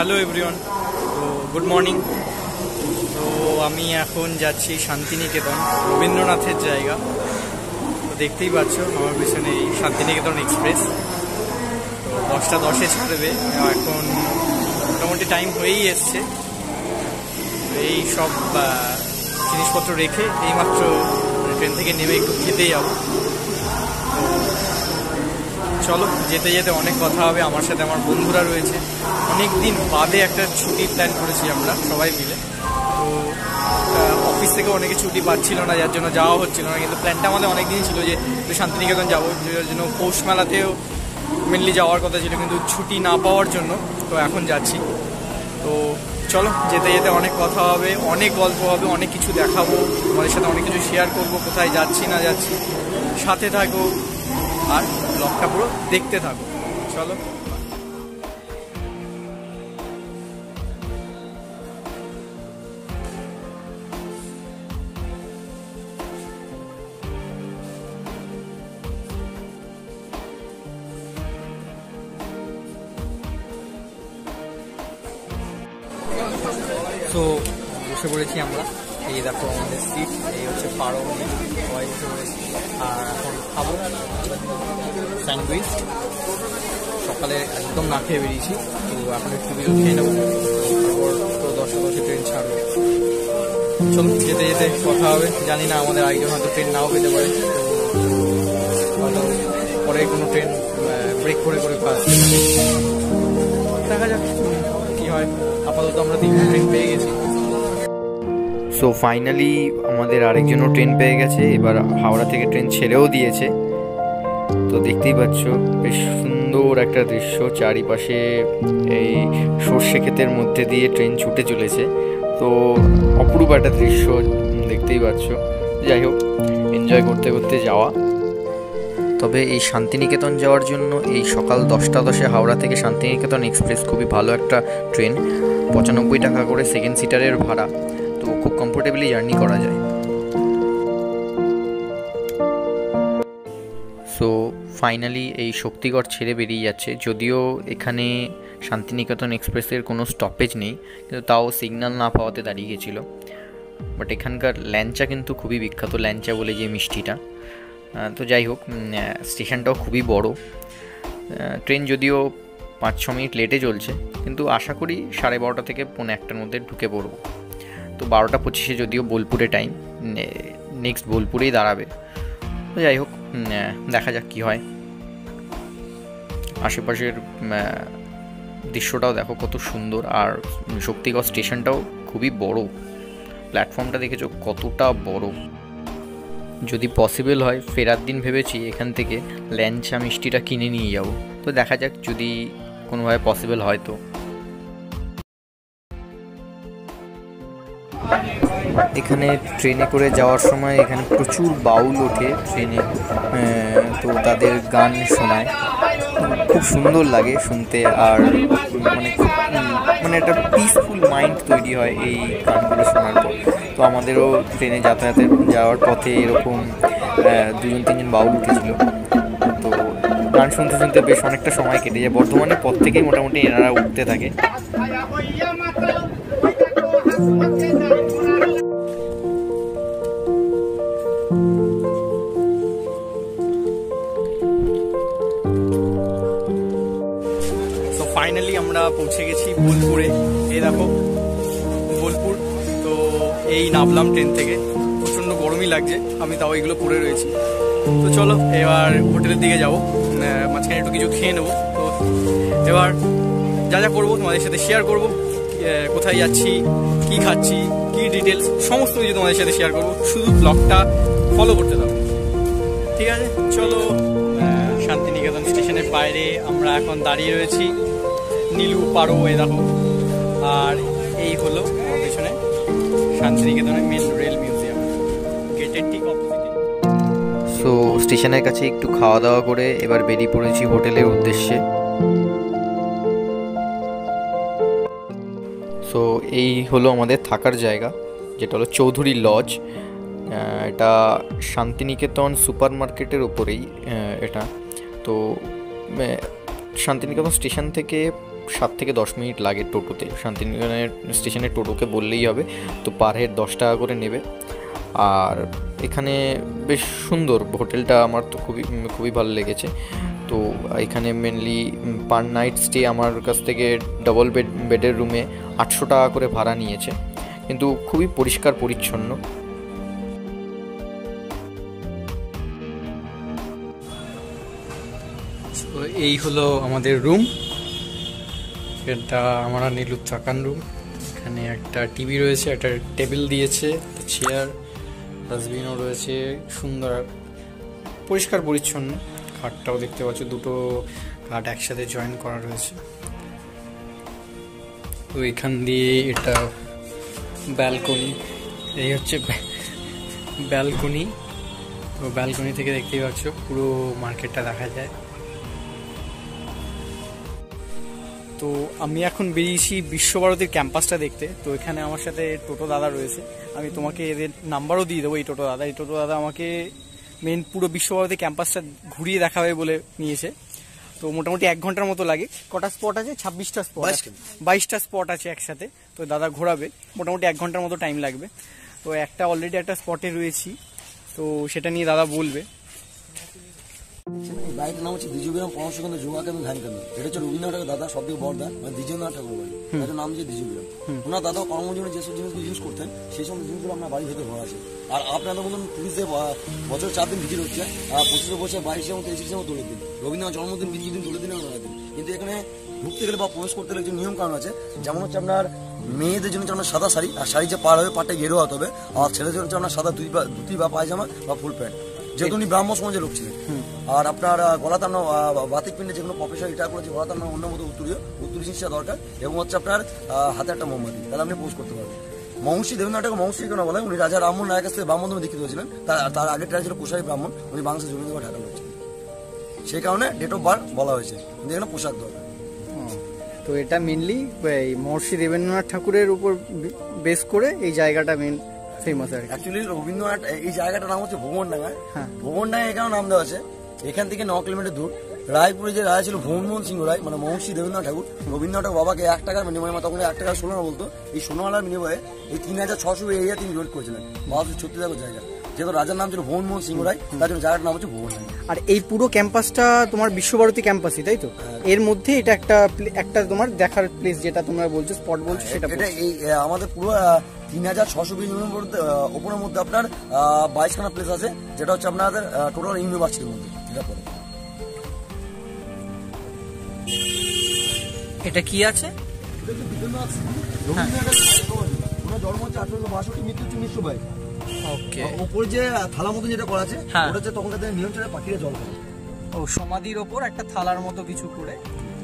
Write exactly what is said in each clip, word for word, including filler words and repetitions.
Hello everyone, তো good morning. তো আমি এখন যাচ্ছি শান্তিনিকেতন, রবীন্দ্রনাথের জায়গা। তো দেখতেই পাচ্ছ আমার পিছনে এই শান্তিনিকেতন এক্সপ্রেস। তো দশটা দশে ছাড়বে, এখন মোটামুটি টাইম হয়েই এসছে। এই সব জিনিসপত্র রেখে এইমাত্র ট্রেন থেকে নেমে একটু খেতে যাবো। চলো, যেতে যেতে অনেক কথা হবে। আমার সাথে আমার বন্ধুরা রয়েছে, অনেক দিন বাদে একটা ছুটির প্ল্যান করেছি আমরা সবাই মিলে। তো অফিস থেকে অনেকে ছুটি পাচ্ছিল না, যার জন্য যাওয়া হচ্ছিল না, কিন্তু প্ল্যানটা আমাদের অনেক দিন ছিল যে একটু শান্তিনিকেতন যাবো, যার জন্য পৌষ মেলাতেও মেনলি যাওয়ার কথা ছিল, কিন্তু ছুটি না পাওয়ার জন্য তো এখন যাচ্ছি। তো চলো, যেতে যেতে অনেক কথা হবে, অনেক গল্প হবে, অনেক কিছু দেখাবো তোমাদের সাথে, অনেক কিছু শেয়ার করবো, কোথায় যাচ্ছি না যাচ্ছি। সাথে থাকো আর ব্লগটা পুরো দেখতে থাকো। চলো। তো বসে পড়েছি আমরা, এই দেখো আমাদের সিট, এই হচ্ছে পারোনি, সবাই বসে পড়েছি। আর এখন খাবো স্যান্ডউইচ, সকালে একদম না খেয়ে বেরিয়েছি। তো এখন একটু কিছু খেয়ে নেবো, তারপর তো দশটা দশে ট্রেন ছাড়বে। চলো, যেতে যেতে কথা হবে। জানি না, আমাদের আরেকজন হয়তো ট্রেন নাও পেতে পারে, হয়তো পরে কোনো ট্রেন ব্রেক করে করে পাচ্ছে, দেখা যাক কি হয়। আপাতত আমরা তিনটে ট্রেন পেয়ে গেছি। সো ফাইনালি আমাদের আরেকজনও ট্রেন পেয়ে গেছে, এবার হাওড়া থেকে ট্রেন ছেড়েও দিয়েছে। তো দেখতেই পাচ্ছ বেশ সুন্দর একটা দৃশ্য, চারিপাশে এই সর্ষে ক্ষেতের মধ্যে দিয়ে ট্রেন ছুটে চলেছে। তো অপরূপ একটা দৃশ্য দেখতেই পাচ্ছ। যাই হোক, এনজয় করতে করতে যাওয়া। তবে এই শান্তিনিকেতন যাওয়ার জন্য এই সকাল দশটা দশে হাওড়া থেকে শান্তিনিকেতন এক্সপ্রেস খুবই ভালো একটা ট্রেন, পঁচানব্বই টাকা করে সেকেন্ড সিটারের ভাড়া। তো খুব কমফোর্টেবলি জার্নি করা যায়। সো ফাইনালি এই শক্তিগড় ছেড়ে বেরিয়ে যাচ্ছে, যদিও এখানে শান্তিনিকেতন এক্সপ্রেসের কোনো স্টপেজ নেই, কিন্তু তাও সিগন্যাল না পাওয়াতে দাঁড়িয়ে গেছিলো। বাট এখানকার ল্যাংচা কিন্তু খুবই বিখ্যাত, ল্যাংচা বলে যে মিষ্টিটা। তো যাই হোক, স্টেশনটাও খুবই বড়। ট্রেন যদিও পাঁচ ছ মিনিট লেটে চলছে, কিন্তু আশা করি সাড়ে বারোটা থেকে পৌনে একটার মধ্যে ঢুকে পড়ব। তো বারোটা পঁচিশে যদিও বোলপুরে টাইম, নেক্সট বোলপুরেই দাঁড়াবে। তো যাই হোক, দেখা যাক কী হয়। আশেপাশের দৃশ্যটাও দেখো কত সুন্দর, আর শক্তিগড় স্টেশনটাও খুবই বড়। প্ল্যাটফর্মটা দেখেছো কতটা বড়। যদি পসিবল হয়, ফেরার দিন ভেবেছি এখান থেকে ল্যাংচা মিষ্টিটা কিনে নিয়ে যাব। তো দেখা যাক যদি কোনোভাবে পসিবল হয়। তো এখানে ট্রেনে করে যাওয়ার সময় এখানে প্রচুর বাউল ওঠে ট্রেনে, তো তাদের গান শোনায়, খুব সুন্দর লাগে শুনতে। আর মানে খুব মানে একটা পিসফুল মাইন্ড তৈরি হয় এই গানগুলো শোনার পর। তো আমাদেরও ট্রেনে যাতায়াতে যাওয়ার পথে এরকম দুজন তিনজন বাউল উঠেছিল, তো গান শুনতে শুনতে বেশ অনেকটা সময় কেটে যায়। বর্ধমানের পর থেকেই মোটামুটি এনারা উঠতে থাকে। ফাইনালি আমরা পৌঁছে গেছি বোলপুরে। এই দেখো বোলপুর। তো এই নামলাম ট্রেন থেকে, প্রচণ্ড গরমই লাগছে, আমি তাও এগুলো পরে রয়েছি। তো চলো এবার হোটেলের দিকে যাবো, মাঝখানে একটু কিছু খেয়ে নেবো। তো এবার যা যা করবো তোমাদের সাথে শেয়ার করবো, কোথায় যাচ্ছি, কি খাচ্ছি, কি ডিটেলস, সমস্ত কিছু তোমাদের সাথে শেয়ার করবো। শুধু ব্লগটা ফলো করতে দাও, ঠিক আছে? চলো, শান্তিনিকেতন স্টেশনের বাইরে আমরা এখন দাঁড়িয়ে রয়েছি। নীলু পারো, এ দেখো। আর এই হলো আমার পেছনে শান্তিনিকেতনের মেন রেল মিউজিয়াম, গেটের ঠিক অপোজিটে। সো স্টেশনের কাছে একটু খাওয়া দাওয়া করে এবার বেরিয়ে পড়েছি হোটেলের উদ্দেশ্যে। সো এই হলো আমাদের থাকার জায়গা, যেটা হলো চৌধুরী লজ। এটা শান্তিনিকেতন সুপার মার্কেটের ওপরেই এটা। তো শান্তিনিকেতন স্টেশন থেকে সাত থেকে দশ মিনিট লাগে টোটোতে, শান্তিনিকেতনের স্টেশনে টোটোকে বললেই হবে। তো পার হেড দশ টাকা করে নেবে। আর এখানে বেশ সুন্দর হোটেলটা, আমার তো খুবই খুবই ভালো লেগেছে। তো এখানে মেনলি পার নাইট স্টে আমার কাছ থেকে ডবল বেড বেডের রুমে আটশো টাকা করে ভাড়া নিয়েছে, কিন্তু খুবই পরিষ্কার পরিচ্ছন্ন। এই হলো আমাদের রুম, এটা আমার নীলুর থাকার রুম। এখানে একটা টিভি রয়েছে, একটা টেবিল দিয়েছে, চেয়ার, ডাস্টবিনও রয়েছে, সুন্দর পরিষ্কার পরিচ্ছন্ন। খাটটাও দেখতে পাচ্ছ, দুটো খাট একসাথে জয়েন করা রয়েছে। তো এখান দিয়ে এটা ব্যালকনি, এই হচ্ছে ব্যালকনি। তো ব্যালকনি থেকে দেখতেই পাচ্ছ পুরো মার্কেটটা দেখা যায়। তো আমি এখন বেরিয়েছি বিশ্বভারতীর ক্যাম্পাসটা দেখতে। তো এখানে আমার সাথে টোটো দাদা রয়েছে, আমি তোমাকে এদের নাম্বারও দিয়ে দেবো। এই টোটো দাদা এই টোটো দাদা আমাকে মেন পুরো বিশ্বভারতী ক্যাম্পাসটা ঘুরিয়ে দেখাবে বলে নিয়েছে। তো মোটামুটি এক ঘন্টার মতো লাগে। কটা স্পট আছে? ছাব্বিশটা স্পট, বাইশটা স্পট আছে একসাথে। তো দাদা ঘোরাবে, মোটামুটি এক ঘন্টার মতো টাইম লাগবে। তো একটা অলরেডি একটা স্পটে রয়েছি, তো সেটা নিয়ে দাদা বলবে। এই বাড়িটার নাম হচ্ছে দ্বিজবিরাম পরমশকেন্দ্র যোগা কেন্দ্র ধ্যান কেন্দ্র। এটা হচ্ছে রবীন্দ্রনাথের দাদা সব থেকে বড় দা, মানে দ্বিজেন্দ্রনাথ ঠাকুর বাড়ি। এটার নাম হচ্ছে দ্বিজবিরাম। ওনার দাদা কর্মজীবনে যেসব জিনিসগুলো ইউজ করতেন সেই সমস্ত জিনিসগুলো আপনার বাড়ির ভেতরে ভরা আছে। আর আপনাদের মতন পুলিশে বছর চার দিন ভিজিট হচ্ছে, আর পঁচিশে বছর বাইশে এবং তেইশে এবং তোলের দিন, রবীন্দ্রনাথ জন্মদিন বিজি দিন তোলের দিন এবং দিন। কিন্তু এখানে ঢুকতে গেলে বা প্রবেশ করতে গেলে যে নিয়ম কারণ আছে, যেমন হচ্ছে আপনার মেয়েদের জন্য হচ্ছে আপনার সাদা শাড়ি, আর শাড়ি যে পার হবে পাটটা গেরো হতে হবে। আর ছেলেদের জন্য হচ্ছে আপনার সাদা ধুতি বা পায়জামা বা ফুল প্যান্ট, যেহেতু উনি ব্রাহ্মণ সমাজের লোক ছিলেন। আর আপনার গলাতান্ন বাতিক পিণ্ডে যেগুলো প্রফেসর রিটায়ার করেছে, গলাতান্ন অন্য মতো উত্তরীয় উত্তরী জিনিসটা দরকার, এবং হচ্ছে আপনার হাতে একটা মোমবাতি, তাহলে আপনি পোস্ট করতে পারবেন। মহর্ষি দেবেন্দ্রনাথকে মহর্ষি কেন বলে? উনি রাজা রামমোহন রায়ের কাছ থেকে ব্রাহ্মণ ধর্মে দীক্ষিত হয়েছিলেন। তার তার আগের ট্রাই ছিল কুশারী ব্রাহ্মণ, উনি বাংলাদেশের জমি দেওয়া ঢাকা হয়েছে, সেই কারণে ডেট অফ বার্থ বলা হয়েছে। কিন্তু এখানে পোশাক দরকার। তো এটা মেনলি মহর্ষি দেবেন্দ্রনাথ ঠাকুরের উপর বেস করে এই জায়গাটা মেন ফেমাস। আর অ্যাকচুয়ালি রবীন্দ্রনাথ এই জায়গাটার নাম হচ্ছে ভুবনডাঙ্গা। ভুবনডাঙ্গা এখানে নাম দেওয়া আছে, এখান থেকে ন কিলোমিটার দূর। রায়পুরে যে রায় ছিল ভুবনমোহন সিংহ রায়, মানে মহর্ষি দেবেন্দ্রনাথ ঠাকুর, রবীন্দ্রনাথ ঠাকুর বাবাকে এক টাকার বিনিময়ে, তখন এক টাকার ষোলো না বলতো, এই সোনাওয়ালার বিনিময়ে এই তিন হাজার ছশো এরিয়া তিনি জোট করেছিলেন। বাবাকে ছত্রিশ একর জায়গা, যেহেতু রাজার নাম ছিল ভুবনমোহন সিংহ রায়, তার জন্য জায়গাটার নাম হচ্ছে ভুবনডাঙ্গা। আর এই পুরো ক্যাম্পাসটা তোমার বিশ্বভারতী ক্যাম্পাসই, তাই তো? এর মধ্যে এটা একটা একটা তোমার দেখার প্লেস, যেটা তোমরা বলছো স্পট বলছো, সেটা এটা এই আমাদের পুরো তিন হাজার ছশো বিশ ওপরের মধ্যে আপনার বাইশখানা প্লেস আছে, যেটা হচ্ছে আপনাদের টোটাল ইউনিভার্সিটির মধ্যে। এটা পরে এটা কি আছে? জন্ম হচ্ছে আঠারোশো বাষট্টি, মৃত্যু হচ্ছে উনিশশো বাইশ। ওকে, ওপর যে থালা মতো যেটা করা আছে, ওটা হচ্ছে তখন তাদের নিয়ম ছিল পাখিরা জল খায়। ও, সমাধির ওপর একটা থালার মতো কিছু করে।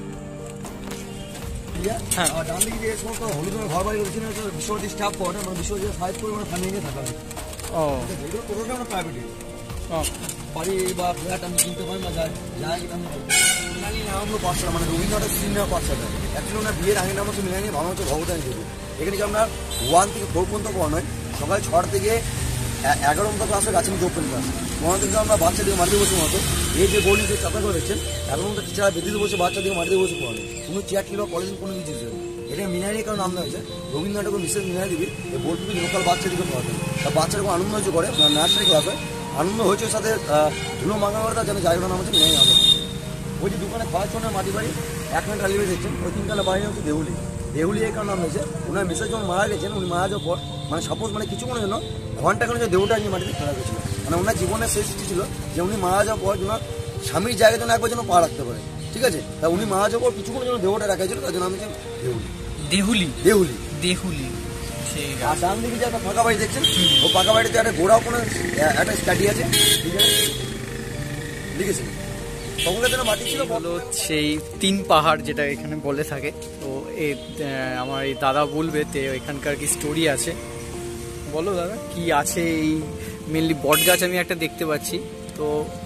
ডান দিকে যে সমস্ত হলুদ ঘর বাড়ি রয়েছে, বিশ্বভারতী স্টাফ কোয়ার্টার, মানে বিশ্বভারতী সাইড করে মানে ফ্যামিলি থাকা হয়। ও, এগুলো পুরোটা আমরা প্রাইভেট বাড়ি বা ফ্ল্যাট আমি কিনতে পারি না, যায় যায় কিনা আমি মিলানি নাম হলো পাঠশালা, মানে রবীন্দ্রনাথের সিনিয়র পাঠশালা। অ্যাকচুয়ালি ওনার বিয়ের আগের নাম হচ্ছে মিলানি, ভালো হচ্ছে ভগবতানী দেবী। এখানে কি আপনার ওয়ান থেকে ফোর পর্যন্ত পড়ানো হয়, সকাল ছটা থেকে এগারো মতো ক্লাসে গাছে নিচে ওপেন ক্লাস। পনেরো থেকে আমরা বাচ্চাদের মাটিতে বসে মতো এই যে বোর্ড যে চাপা করে দেখছেন, এখন মতো টিচার বেদিতে বসে বাচ্চাদের মাটিতে বসে পড়ানো, কোনো চেয়ার কিংবা কলেজ কোনো কিছু ছিল। এটা মিনারি কারণ নাম দেওয়া হয়েছে রবীন্দ্রনাথ ঠাকুর মিসেস মিনারি দেবী। এই বোর্ডগুলি লোকাল বাচ্চাদেরকে পড়াতেন, তা বাচ্চারা খুব আনন্দ হয়েছে করে নার্সারি ক্লাসে আনন্দ হয়েছে, সাথে ধুলো মাঙ্গা করে যেন জায়গাটার নাম হচ্ছে মিনারি আনন্দ। ওই যে দোকানে খোয়ার জন্য মাটি বাড়ি এক মিনিট আলিবে দেখছেন, ওই তিনতলা বাড়ি হচ্ছে দেহুলি। দেহুলি এই কারণ নাম হয়েছে, ওনার মিসেস যখন মারা গেছেন, উনি মারা যাওয়ার পর মানে সাপোজ মানে কিছুক্ষণের জন্য ঘন্টা কোনো যে দেহটা নিয়ে মাটিতে ফেলা গেছিল, মানে ওনার জীবনের শেষ ইচ্ছে ছিল যে উনি মারা যাওয়ার পর যেন স্বামীর জায়গায় যেন একবার যেন পা রাখতে পারে। ঠিক আছে, তা উনি মারা যাওয়ার পর কিছুক্ষণের জন্য দেহটা রাখা ছিল, তার জন্য আমি দেহুলি দেহুলি দেহুলি দেহুলি আর ডান দিকে যে একটা ফাঁকা বাড়ি দেখছেন, ও ফাঁকা বাড়িতে একটা গোড়াও কোনো একটা স্টাডি আছে, ঠিক আছে, লিখেছেন তখনকার জন্য মাটি ছিল। বলো সেই তিন পাহাড় যেটা এখানে বলে থাকে, তো এই আমার এই দাদা বলবে তো এখানকার কি স্টোরি আছে। বলো দাদা কি আছে। এই মেনলি বট গাছ আমি একটা দেখতে পাচ্ছি। তো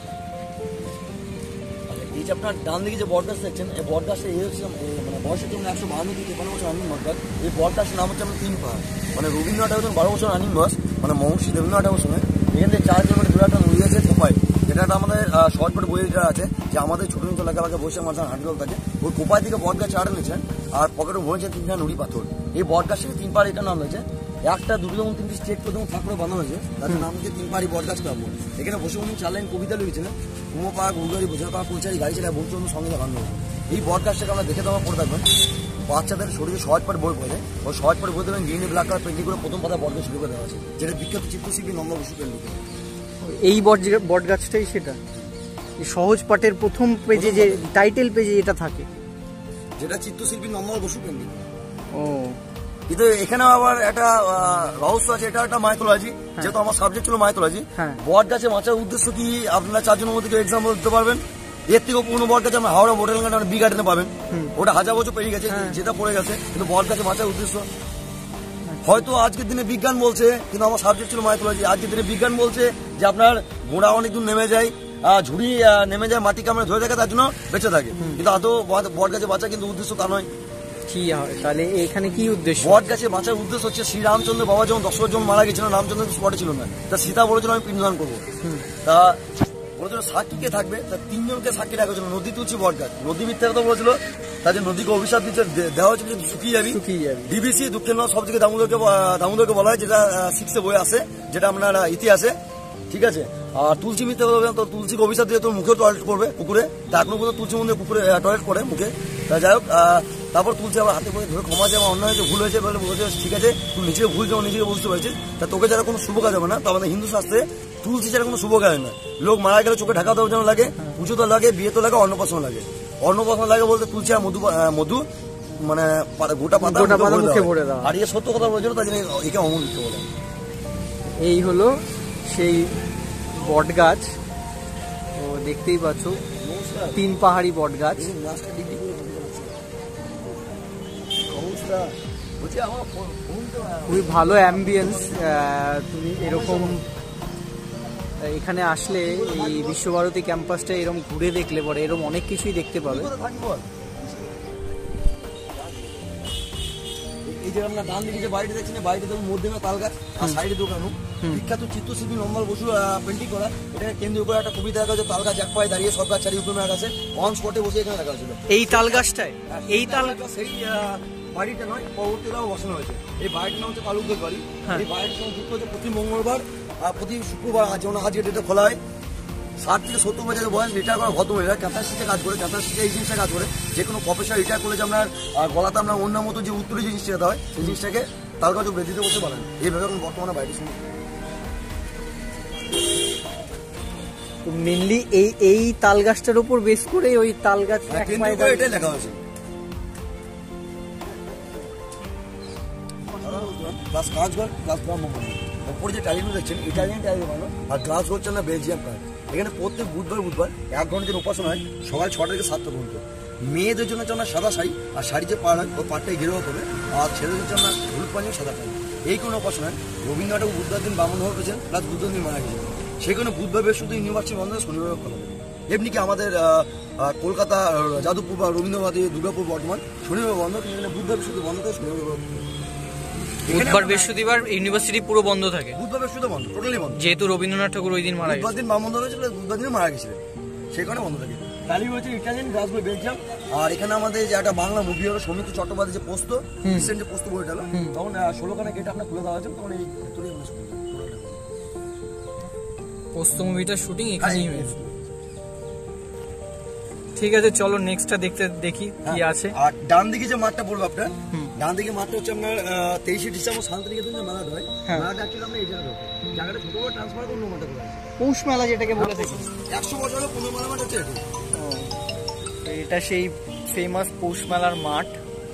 এই যে আপনার ডান দিকে যে বট গাছ দেখছেন, এই বট গাছটা এই হচ্ছে মানে বয়সের জন্য একশো বাহান্ন থেকে তেপান্ন বছর রানিং বট গাছ। এই বট গাছের নাম হচ্ছে আমার তিন পাহাড়, মানে রবীন্দ্রনাথ ঠাকুর বারো বছর রানিং বয়স, মানে মহর্ষি দেবেন্দ্রনাথ ঠাকুর সঙ্গে এখান থেকে চার কিলোমিটার দূরে একটা নদী আছে কোপাই, যেটা আমাদের শর্টকাট বইয়ে যেটা আছে যে আমাদের ছোটো ছোটো এলাকা এলাকা বসে মাঝে হাঁটুল থাকে, ওই কোপাই থেকে বট গাছ আড়ে নিয়েছেন আর পকেটে ভরেছে তিনটা নুড়ি পাথর। এই বট গাছ থেকে তিন পাহাড়ি এটা নাম হয়েছে, একটা দুটো যেমন তিনটি স্টেট প্রথম ঠাকুর বানানো হয়েছে, তাদের নাম হচ্ছে তিন পাহাড়ি বট গাছ ক্লাব। এখানে বসে উনি চার লাইন কবিতা লিখেছিলেন, কুমো পাক উলগাড়ি বোঝা পাক পৌঁছারি গাড়ি চালায় বন্ধু সঙ্গে বানানো হয়েছে। এই বট গাছটাকে আমরা দেখে তোমার পড়ে থাকবেন, বাচ্চাদের শরীরে সহজ পাঠ বই পড়ে, ওই সহজ পাঠ বই দেবেন গ্রিন ব্ল্যাক কালার পেন্টিং করে প্রথম পাতা বট গাছ শুরু করে দেওয়া আছে, যেটা বিখ্যাত চিত্রশিল্পী নম্বর বসু পেন্টিং। এই বট বট গাছটাই সেটা সহজ পাঠের প্রথম পেজে যে টাইটেল পেজে এটা থাকে, যেটা চিত্রশিল্পী নম্বর বসু পেন্টিং। ও কিন্তু এখানে আবার একটা রহস্য আছে, এটা একটা মাইথোলজি, যেহেতু আমার সাবজেক্ট ছিল মাইথোলজি। বট গাছে বাঁচার উদ্দেশ্য কি আপনারা চারজনের মধ্যে এক্সাম্পল দিতে পারবেন? এর থেকে পুরনো বট গাছে আমরা হাওড়া মোটেল গার্ডেন বি গার্ডেনে পাবেন, ওটা হাজার বছর পেরিয়ে গেছে, যেটা পড়ে গেছে। কিন্তু বট গাছে বাঁচার উদ্দেশ্য হয়তো আজকের দিনে বিজ্ঞান বলছে, কিন্তু আমার সাবজেক্ট ছিল মাইথোলজি, আজকের দিনে বিজ্ঞান বলছে যে আপনার গোড়া অনেক দূর নেমে যায়, ঝুড়ি নেমে যায়, মাটি কামড়ে ধরে থাকে, তার জন্য বেঁচে থাকে। কিন্তু আদৌ বট গাছে বাঁচা কিন্তু উদ্দেশ্য তা নয়। কি হয় তাহলে এখানে কি উদ্দেশ্য? বট গাছে বাঁচার উদ্দেশ্য হচ্ছে শ্রীরামচন্দ্র বাবা যখন দশ জন মারা গেছিল, রামচন্দ্র স্পটে ছিল না, তা সীতা বলেছিল আমি পিণ্ডদান করবো, তা বলেছিল সাক্ষীকে থাকবে, তা তিনজনকে সাক্ষী রাখা হয়েছিল, নদী তুলছি বট গাছ, নদী মিথ্যা কথা বলেছিল, তার জন্য নদীকে অভিশাপ দিচ্ছে দেওয়া হচ্ছে শুকিয়ে যাবি। ডিবিসি দুঃখের নয় সব থেকে দামোদরকে দামোদরকে বলা হয়, যেটা সিক্সে বই আছে, যেটা আপনার ইতিহাসে, ঠিক আছে। আর তুলসী মিথ্যা কথা বলবেন তো তুলসীকে অভিশাপ দিয়ে তোর মুখে টয়লেট করবে পুকুরে, তা এখনো পর্যন্ত তুলসী মন্দিরে পুকুরে টয়লেট করে মুখে। তা যাই হোক, তারপর তুলসী আবার হাতে করে ধরে ক্ষমা যাবে, অন্য হয়েছে ভুল হয়েছে বলে বলছে ঠিক আছে তুই নিজেকে ভুল যেমন নিজেকে বুঝতে পারছিস, তা তোকে যারা কোনো শুভ কাজ হবে না, তো আমাদের হিন্দু শাস্ত্রে তুলসী যারা কোনো শুভ কাজ না, লোক মারা গেলে চোখে ঢাকা দেওয়ার জন্য লাগে, পুজো তো লাগে, বিয়ে তো লাগে, অন্নপ্রাশন লাগে। অন্নপ্রাশন লাগে বলতে তুলসী আর মধু মধু মানে গোটা পাতা মুখে ভরে দেওয়া, আর ইয়ে সত্য কথা বলেছিল, তাই জন্য একে অমূল বলে। এই হলো সেই বট গাছ, তো দেখতেই পাচ্ছ তিন পাহাড়ি বট গাছ। খুবই ভালো অ্যাম্বিয়েন্স, তুমি এরকম এখানে আসলে এই বিশ্বভারতী ক্যাম্পাসটা এরকম ঘুরে দেখলে পরে এরকম অনেক কিছুই দেখতে পাবে। এই যে আমরা ডান দিকে যে বাড়িটা দেখছি না, বাড়িটা দেখুন মধ্যে তাল গাছ আর সাইডে দোকান, বিখ্যাত চিত্রশিল্পী নম্বর বসু পেন্টিং করা, এটাকে কেন্দ্রীয় করে একটা কবিতা দেখা হচ্ছে, তাল গাছ এক পায়ে দাঁড়িয়ে সব গাছ চারি উপরে আছে, অন স্পটে বসে এখানে দেখা হয়েছিল। এই তাল গাছটায় এই তাল সেই বাড়িটা নয়, পরবর্তীরাও বসানো হয়েছে। এই বাড়িটার নাম হচ্ছে তালুকদের বাড়ি। এই বাড়িটার সঙ্গে যুক্ত হচ্ছে প্রতি মঙ্গলবার আর প্রতি শুক্রবার, যেমন আজকে ডেটে খোলা হয়, ষাট থেকে সত্তর বছরের বয়স রিটায়ার করা ভদ্রমহিলা ক্যান্সার শিখে কাজ করে, ক্যান্সার শিখে এই জিনিসটা কাজ করে, যে কোনো প্রফেসর রিটায়ার করলে যে আপনার গলাতে আপনার অন্য মতো যে উত্তরে যে জিনিসটা দেওয়া হয়, সেই জিনিসটাকে তাল গাছ বেঁধে দিতে বলতে পারেন। এইভাবে এখন বর্তমানে বাড়িটি শুনুন। মেনলি এই এই তাল গাছটার উপর বেস করে ওই তাল গাছ এটাই লেখা হয়েছে। প্লাস কাজঘর প্লাস ব্রাহ্মণ ওপরে যে টাইলগুলো দেখছেন ইটালিয়ান টাইল বানানো, আর গ্লাস হচ্ছে না বেলজিয়াম কাঠ। এখানে প্রত্যেক বুধবার বুধবার এক ঘন্টার উপাসনা হয়, সকাল ছটা থেকে সাতটা পর্যন্ত। মেয়েদের জন্য হচ্ছে আমরা সাদা শাড়ি, আর শাড়ি যে পাড় হয় ওই পাড়টাই ঘিরে হতে হবে, আর ছেলেদের হচ্ছে আমরা হলুদ পাঞ্জাবি সাদা পাঞ্জাবি। এই কোনো উপাসনায় রবীন্দ্রনাথ বুধবার দিন বামন হওয়া পেয়েছেন, প্লাস বুধবার দিন মারা গেছেন। সেখানে বুধবার বৃহস্পতি ইউনিভার্সিটি বন্ধ, শনিবার খোলা হবে। এমনি কি আমাদের কলকাতা যাদবপুর বা রবীন্দ্রনাথ দুর্গাপুর বর্ধমান শনিবার বন্ধ, কিন্তু বুধবার বৃহস্পতি বন্ধ থাকে, শনিবার বুধবার বৃহস্পতিবার ইউনিভার্সিটি পুরো বন্ধ থাকে, বুধবার বৃহস্পতি বন্ধ, টোটালি বন্ধ, যেহেতু রবীন্দ্রনাথ ঠাকুর ওই দিন মারা গেছে, দিন বাম বন্ধ হয়েছিল, বুধবার দিন মারা গেছিলেন, সেই কারণে বন্ধ থাকে। কালি হচ্ছে ইটালিয়ান, গ্লাসগো বেলজিয়াম। আর এখানে আমাদের যে একটা বাংলা মুভি হলো সৌমিত্র চট্টোপাধ্যায় যে পোস্ত, রিসেন্ট যে পোস্ত বইটা হলো, তখন ষোলোখানা গেট আপনার খুলে দেওয়া হয়েছে, তখন এই ভেতরে পোস্ত মুভিটার শুটিং এখানেই হয়েছে। ঠিক আছে, চলো নেক্সটটা দেখতে দেখি কি আছে। আর ডান দিকে যে মাঠটা পড়বে আপনার, ডান দিকে মাঠটা হচ্ছে আপনার তেইশে ডিসেম্বর শান্তিনিকেতন যে মেলাটা হয়, মেলাটা অ্যাকচুয়ালি আমরা এই জায়গাটা জায়গাটা ছোট করে ট্রান্সফার করে অন্য মাঠে করা আছে। পৌষ মেলা যেটাকে বলে থাকি, একশো বছর হলো পনেরো মেলা মাঠ হচ্ছে এটা। এটা সেই ফেমাস পৌষ মেলার মাঠ।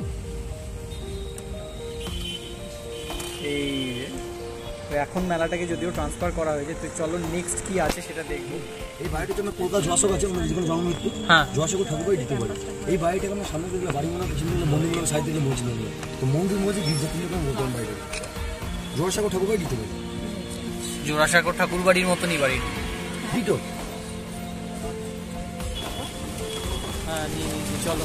এই এখন মেলাটাকে যদিও ট্রান্সফার করা হয়েছে, তো চলো নেক্সট কি আছে সেটা দেখবো। এই বাড়িটার জন্য কলকাতা জশক আছে, আমাদের যেখানে জন্ম মৃত্যু, হ্যাঁ জশক ঠাকুরই দিতে পারে। এই বাড়িটাকে আমরা সামনে দেখলে বাড়ি মনে পিছনে দেখলে মন্দিরগুলো সাইড থেকে মসজিদ হলো, তো মন্দির মসজিদ গির্জা তিন রকম বলতাম বাড়িটা জোড়াসাগর ঠাকুরই দিতে পারে। জোড়াসাগর ঠাকুর বাড়ির মতনই বাড়ি দিত। হ্যাঁ নিয়ে নিয়েছি, চলো।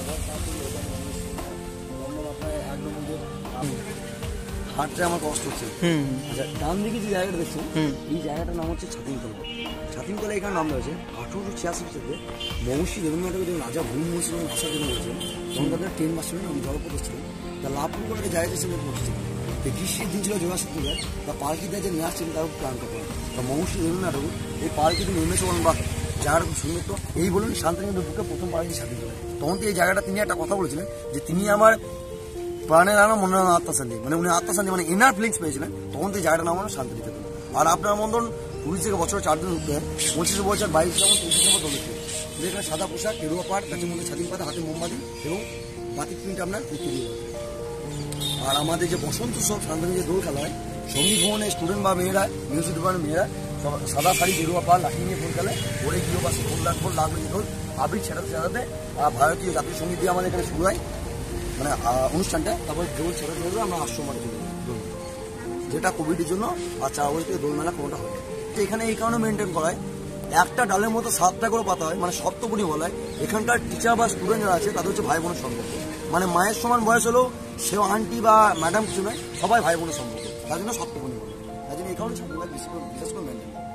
হাঁটতে আমার কষ্ট হচ্ছে। আচ্ছা, ডান দিকে যে জায়গাটা দেখছেন, এই জায়গাটার নাম হচ্ছে ছাতিমতলা। ছাতিমতলা এখানে নাম রয়েছে আঠারোশো ছিয়াশি সালে মহর্ষি দেবেন্দ্রনাথকে যখন রাজা ভূমি মহর্ষি যখন ভাষা জন্য হয়েছিলেন, তখন তাদের ট্রেন মাস্টার জলপথ ছিলেন, তা লাভপুর করে একটা জায়গা ছিলেন পড়েছিলেন। তো গ্রীষ্মের দিন ছিল যোগাসক্তি যায়, তা পালকিতে যে নিয়ে আসছিলেন তার প্ল্যান করেন। তা মহর্ষি দেবেন্দ্রনাথ এই পালকিতে নেমেছে বলেন বা জায়গাটা খুব সুন্দর। তো এই বলুন শান্তিনিকেতনের বুকে প্রথম পালকি স্বাধীন করেন। তখন তো এই জায়গাটা তিনি একটা কথা বলেছিলেন যে তিনি আমার প্রাণের আনা মনের আনা আত্মশান্তি, মানে উনি আত্মশান্তি মানে ইনার ফিলিংস পেয়েছিলেন, তখন তো এই জায়গাটার নাম হলো শান্তিনিকেতন। আর আপনার মতন পুলিশ থেকে বছরে চার দিন উঠতে হয়, পঁচিশে বছর বাইশ যেমন তেইশে নম্বর দলেছে এখানে সাদা পোশাক, কেরুয়া পাট, গাছের মধ্যে ছাতিম পাতা, হাতে মোমবাতি এবং বাতিক প্রিন্ট আপনার উত্তর দিয়ে। আর আমাদের যে বসন্ত উৎসব শান্তিনিকেতনে যে দোল খেলা হয়, সঙ্গীত ভবনের স্টুডেন্ট বা মেয়েরা, মিউজিক ডিপার্টমেন্টের মেয়েরা সব সাদা শাড়ি, গেরুয়া পাল, লাঠি নিয়ে ফুল খেলে, ওরে গৃহবাসী ফুল লাখ ফুল লাখ দোল আবির ছেড়াতে ছেড়াতে ভারতীয় জাতীয় সঙ্গীত দিয়ে আমাদের এখানে শুরু হয় মানে অনুষ্ঠানটা। তারপর দোল ছেড়ে ছেড়ে আমরা আশ্রমার জন্য দোল, যেটা কোভিডের জন্য আর চার বছর থেকে দোল মেলা কোনোটা হয়। তো এখানে এই কারণে মেনটেন করা হয়, একটা ডালের মতো সাতটা করে পাতা হয়, মানে সপ্তপরি বলা হয়। এখানকার টিচার বা স্টুডেন্ট যারা আছে তাদের হচ্ছে ভাই বোনের সম্পর্ক, মানে মায়ের সমান বয়স হলেও সেও আন্টি বা ম্যাডাম কিছু নয়, সবাই ভাই বোনের সম্পর্ক, তার জন্য সপ্তপরি বলে। তার জন্য এই কারণে ছাত্ররা বিশেষ করে বিশেষ করে মেনটেন করে।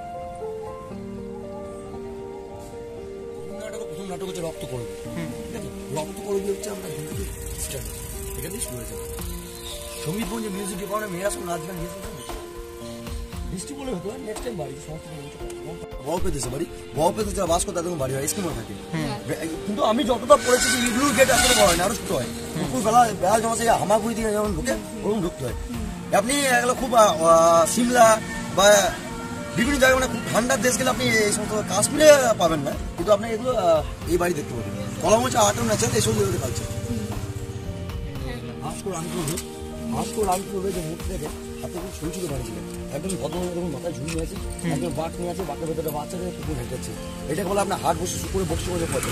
প্রথম নাটক হচ্ছে রক্ত করবি, ঠিক আছে? রক্ত করবি হচ্ছে আমরা হিন্দি স্টার্ট এখান থেকে শুরু হয়েছে। সঙ্গীত ভবন যে মিউজিক ডিপার্টমেন্ট মেয়েরা সব নাচ গান গিয়েছে, বৃষ্টি বলে হতো নেক্সট টাইম বাড়ি সমস্ত বড় পেতেছে বাড়ি বড় পেতে যারা বাস করে তাদের বাড়ি হয় স্কিমও থাকে। কিন্তু আমি যতটা পড়েছি যে ইগলুর গেট আসলে বড় হয় না, আরো ছোট হয়। দুপুর বেলা বেলা জমা সেই হামাগুড়ি দিকে যেমন ঢুকে ওরকম ঢুকতে হয়। আপনি এগুলো খুব সিমলা বা বিভিন্ন জায়গায় মানে খুব ঠান্ডার দেশ গেলে আপনি এই সমস্ত কাশ্মীরে পাবেন না, কিন্তু আপনি এগুলো এই বাড়ি দেখতে পাবেন। কলম হচ্ছে আটন আছে এইসব জায়গাতে পাচ্ছে। ভাস্কর রামপুর ভাস্কর রামপুরে যে মূর্তি দেখে হাতে খুব ছোট ছোট বাড়ি ছিলেন, একদম ভদ্রমহিলা যখন মাথায় ঝুল নিয়ে আছে, একদম বাঘ নিয়ে আছে, বাঘের ভেতরে বাচ্চাদের কুকুর হেঁটেছে। এটাকে বলে আপনার হাট বসে শুকুরে বক্সি করে পথে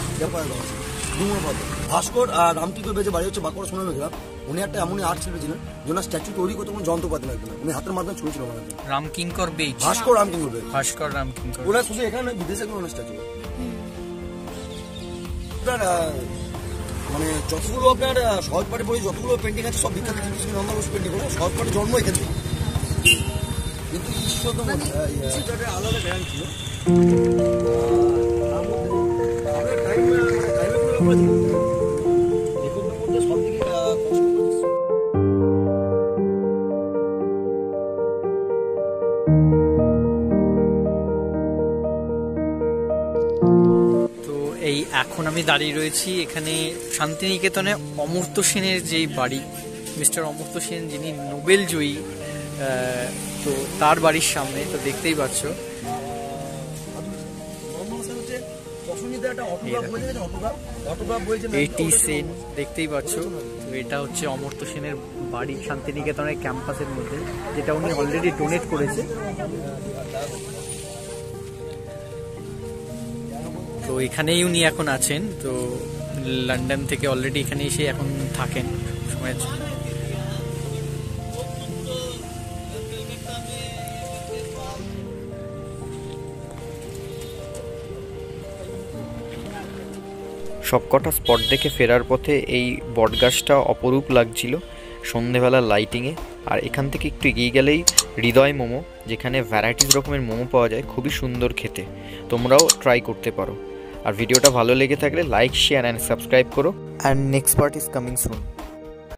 ভাস্কর আর রামকৃষ্ণ বেজে বাড়ি হচ্ছে বাঁকুড়া শোনা গেলাম। উনি একটা এমনই আর্ট শিল্পী ছিলেন, যেন স্ট্যাচু তৈরি করতে কোনো যন্ত্রপাতি লাগবে না, উনি হাতের মাধ্যমে ছুঁড়েছিল বানাতেন। রামকিঙ্কর বেজ, ভাস্কর রামকিঙ্কর বেজ, ভাস্কর রামকিঙ্কর, ওরা শুধু এখানে বিদেশে কোনো স্ট্যাচু। মানে যতগুলো আপনার সহজ পাঠে বই যতগুলো পেন্টিং আছে সব বিখ্যাত জিনিস পেন্টিং করে সহজ পাঠে জন্ম এখান থেকে। কিন্তু ঈশ্বর তো আলাদা ব্যায়াম ছিল। এই এখন আমি দাঁড়িয়ে রয়েছি এখানে শান্তিনিকেতনে অমর্ত্য সেনের যেই বাড়ি, মিস্টার অমর্ত্য সেন যিনি নোবেল জয়ী, তো তার বাড়ির সামনে। তো দেখতেই পাচ্ছ এটি সেন, দেখতেই পাচ্ছ। তো এটা হচ্ছে অমর্ত্য সেনের বাড়ি শান্তিনিকেতনের ক্যাম্পাসের মধ্যে, যেটা উনি অলরেডি ডোনেট করেছে। তো এখানেই উনি এখন আছেন, তো লন্ডন থেকে অলরেডি এখানে এসে এখন থাকেন সময়। সবকটা স্পট দেখে ফেরার পথে এই বটগাছটা অপরূপ লাগছিল সন্ধেবেলার লাইটিংয়ে। আর এখান থেকে একটু এগিয়ে গেলেই হৃদয় মোমো, যেখানে ভ্যারাইটিস রকমের মোমো পাওয়া যায়, খুবই সুন্দর খেতে, তোমরাও ট্রাই করতে পারো। আর ভিডিওটা ভালো লেগে থাকলে লাইক, শেয়ার অ্যান্ড সাবস্ক্রাইব করো। And next part is coming soon.